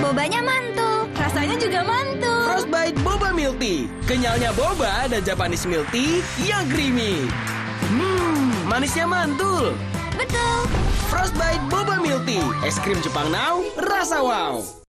Bobanya mantul, rasanya juga mantul. Frostbite Boba Milk Tea. Kenyalnya boba dan Japanese milk tea yang creamy. Manisnya mantul. Betul. Frostbite Boba Milk Tea. Es krim Jepang now, rasa wow.